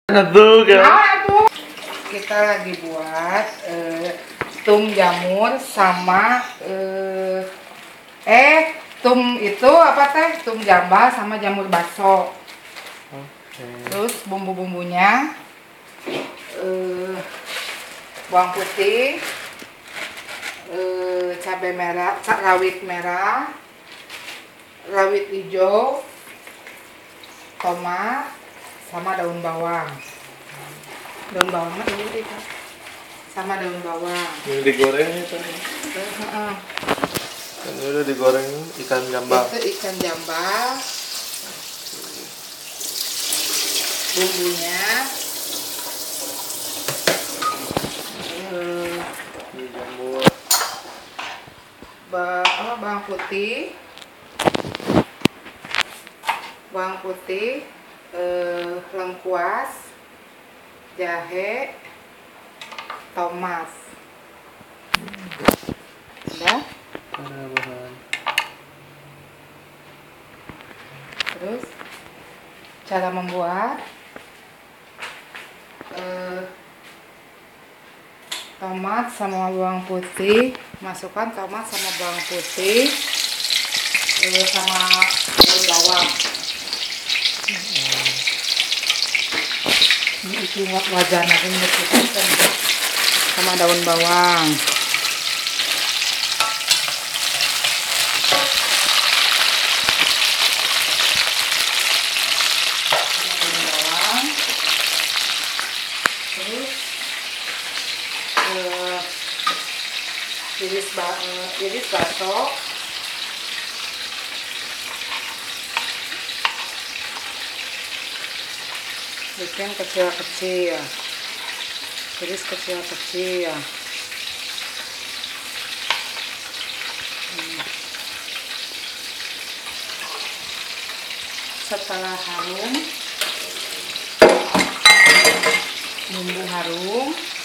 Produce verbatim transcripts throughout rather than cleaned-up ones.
Aduh, kan? Kita lagi buat eh, tum jamur sama eh, eh tum itu apa teh? Tum jambal sama jamur baso. Okay. Terus bumbu-bumbunya eh, bawang putih, eh, cabai merah, rawit merah, rawit hijau, tomat, sama daun bawang. Daun bawangnya ini deh, Kak. Sama daun bawang. Ini digoreng itu. Heeh. Ini udah digoreng ikan jambal. Itu ikan jambal. Bumbunya eh, Ini jamur. ba apa, bawang putih, bawang putih, eh, lengkuas, jahe, tomat. Udah. Ada bahan. Terus cara membuat eh, tomat sama bawang putih, masukkan tomat sama bawang putih eh, sama daun bawang. Ini itu wajan aku masukkan sama daun bawang. Daun bawang. Terus eh, iris ba eh, iris baso. Bikin kecil-kecil, iris kecil-kecil. Hmm. Setelah harum, bumbu harum,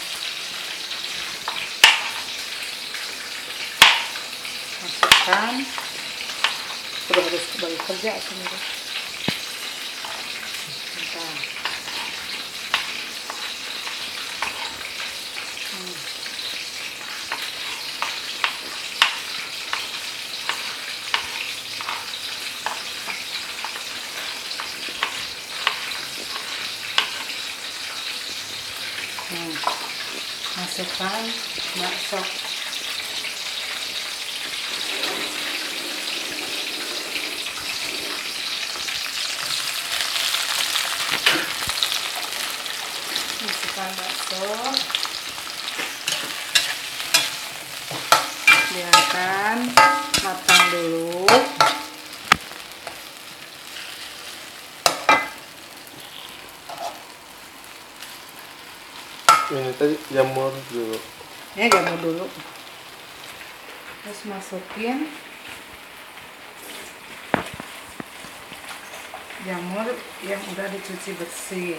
masukkan. Udah harus kembali kerja sebentar. Bentar. Hmm. Hmm. Masukkan bakso. Masukkan bakso. Biarkan matang dulu. Ini tadi jamur dulu. Ya, jamur dulu. Terus masukin jamur yang udah dicuci bersih.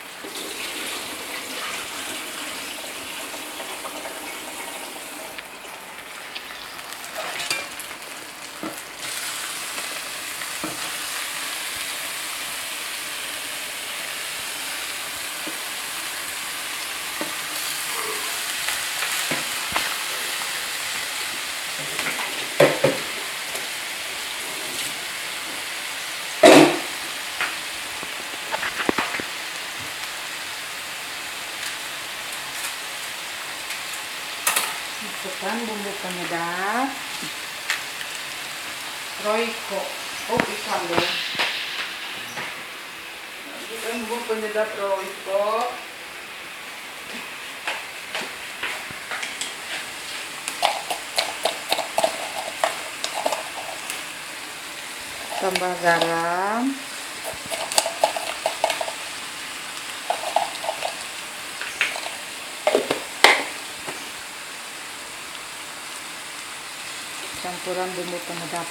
Masukkan bumbu penyedap Royco. Oh, ikan dong. Masukkan bumbu penyedap Royco. Tambah garam. Campuran bumbu penyedap.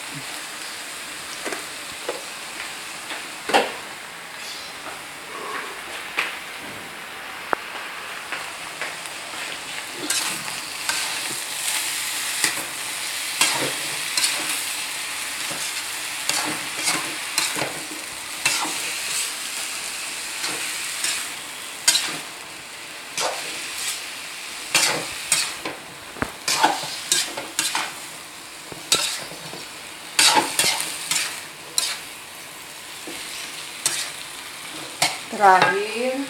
Terakhir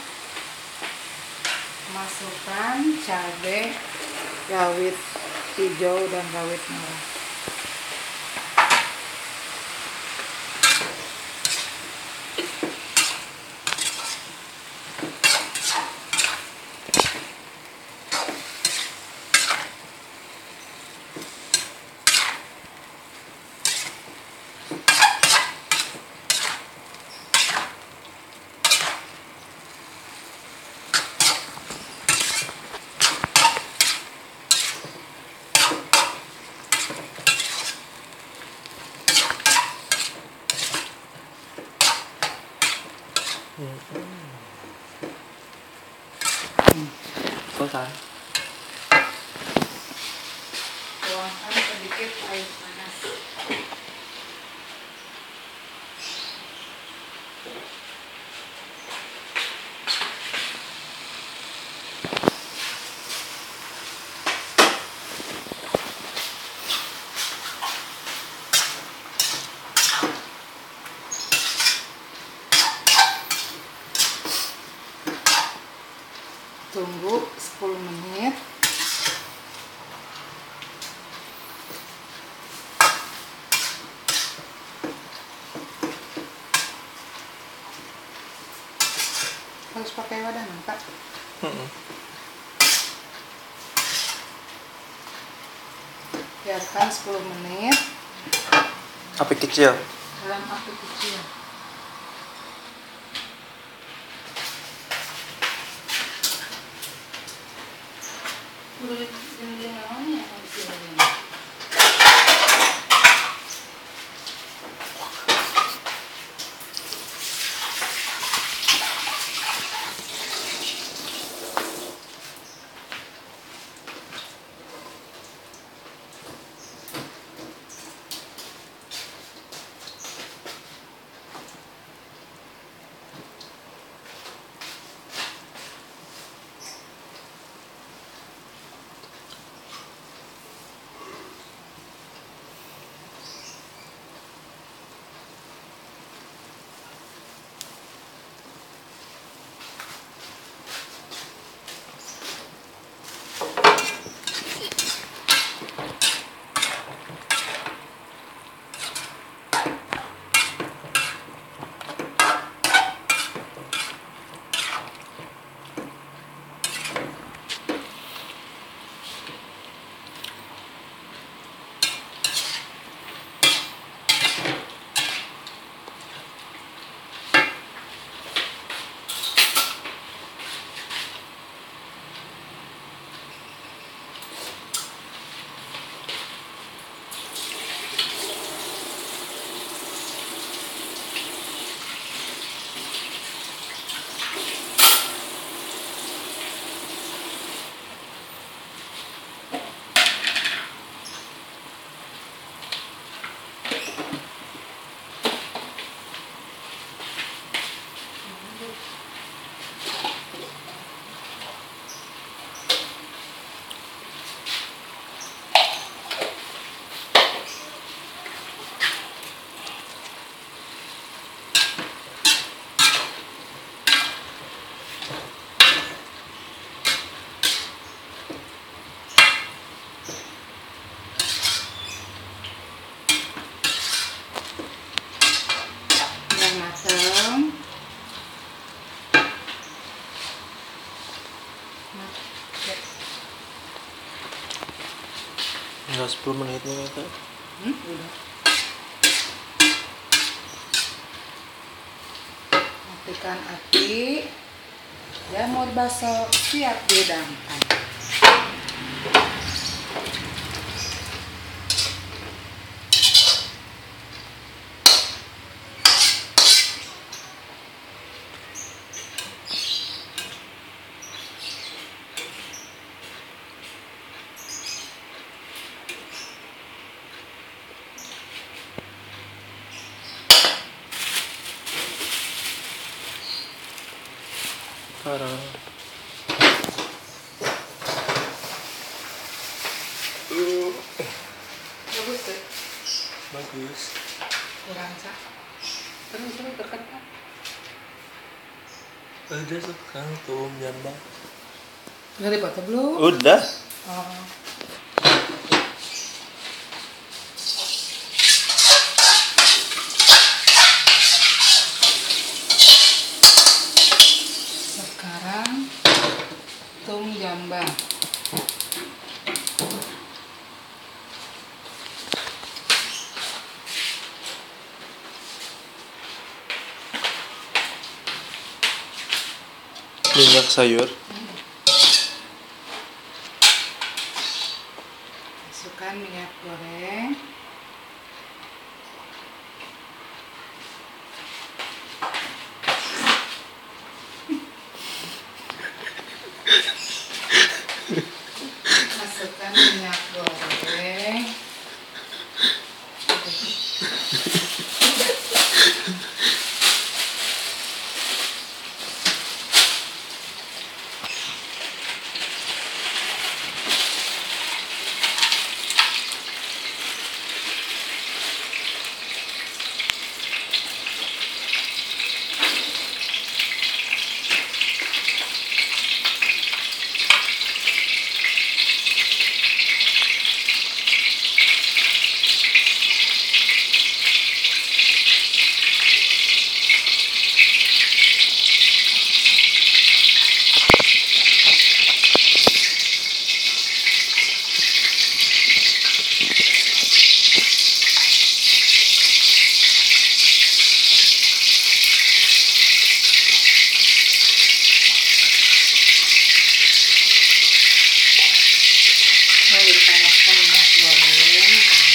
masukkan cabai rawit hijau dan rawit merah. Selesai. Tuangkan sedikit air panas. Tunggu sepuluh menit. Harus pakai wadah Kak. Hmm. Biarkan sepuluh menit Api kecil. dalam api kecil. Udah sepuluh menit nih Kak. Hmm, udah. Matikan api. Jamur baso siap dihidangkan. Sekarang Bagus tuh. bagus. Kurang sah. Terus terus terketat. Udah sekarang tuh jambang. Udah dipotong belum? Udah. Oh. Sekarang tum jambang. Minyak sayur. Masukkan minyak goreng. Masukkan minyak goreng. Mau dipanaskan minyak goreng.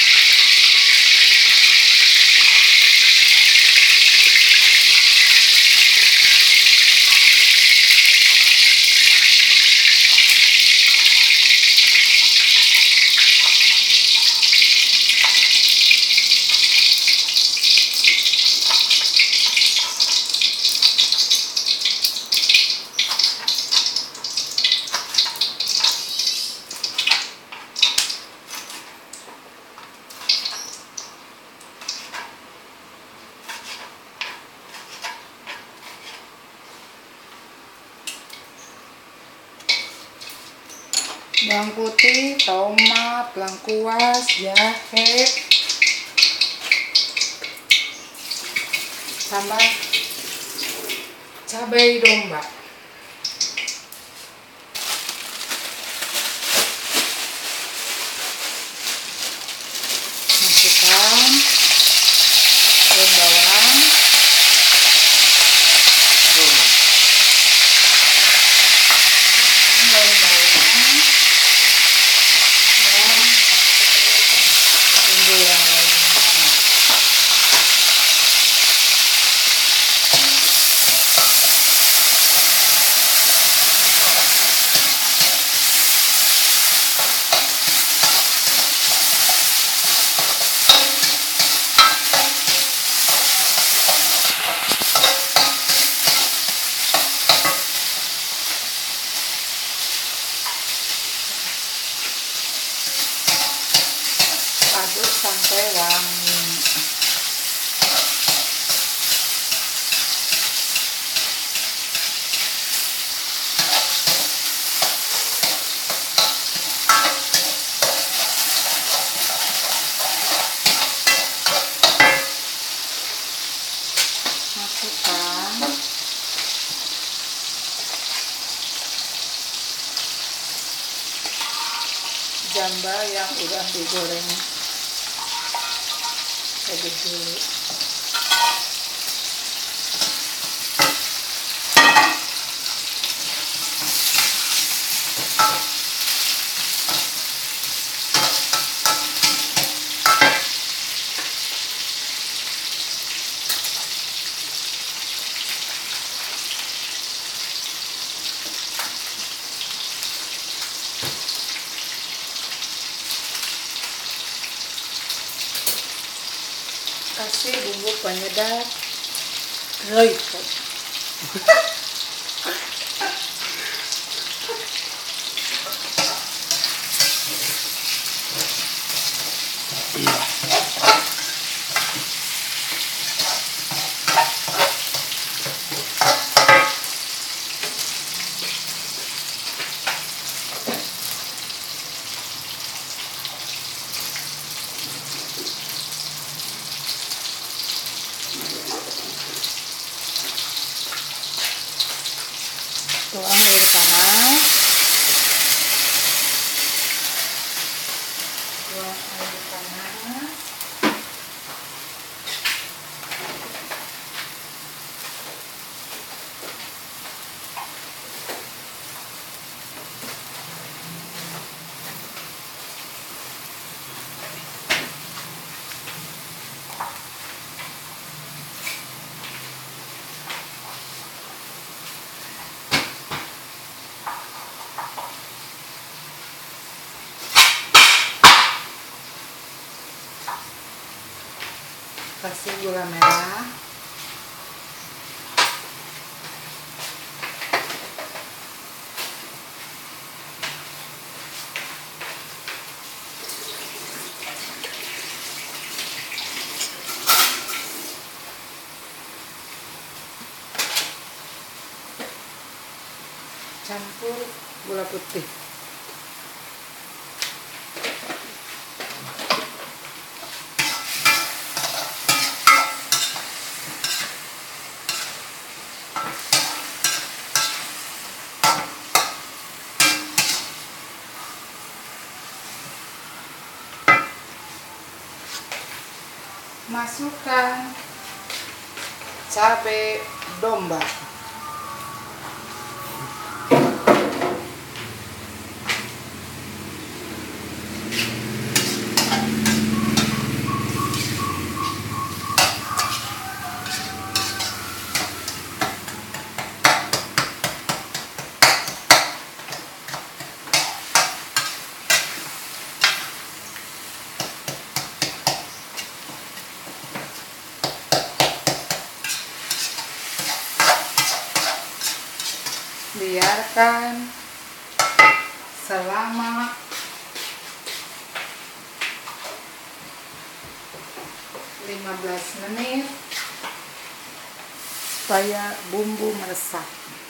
Bawang putih, tomat, lengkuas, jahe, tambah cabai domba. Masukkan daun bawang, daun bawang, dan bumbu yang lainnya. Aduk sampai wangi. Masukkan jamba yang udah digoreng lebih dulu. Kasih bumbu penyedap Royco. Tuang air panas. Tuang air panas. Kasih gula merah. Campur gula putih. Masukkan cabai domba. Biarkan selama lima belas menit supaya bumbu meresap.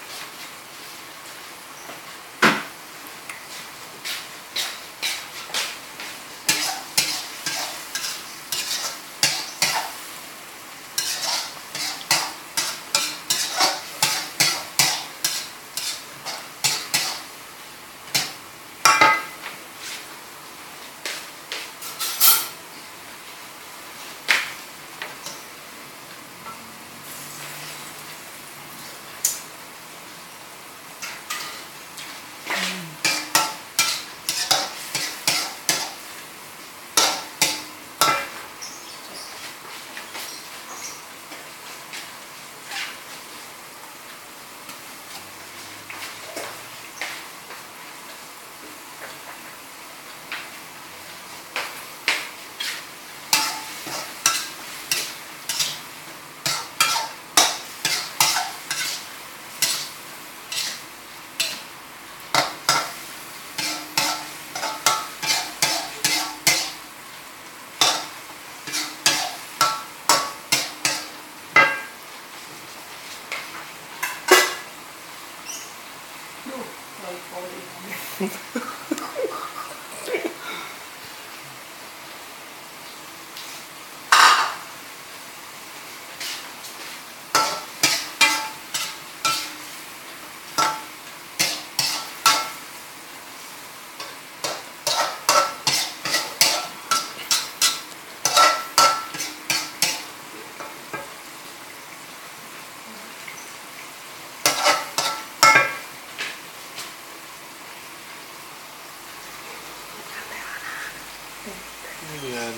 Kemudian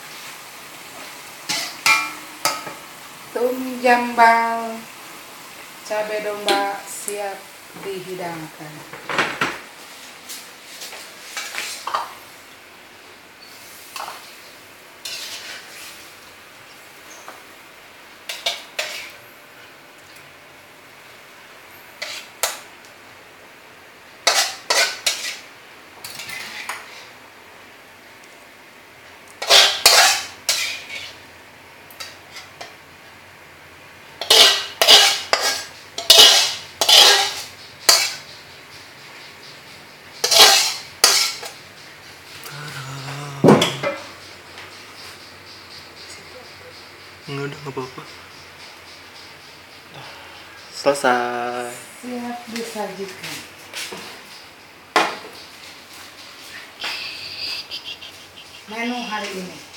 Tum jambal cabai domba siap dihidangkan. Enggak, udah nggak apa-apa. Selesai. siap disajikan. Menu hari ini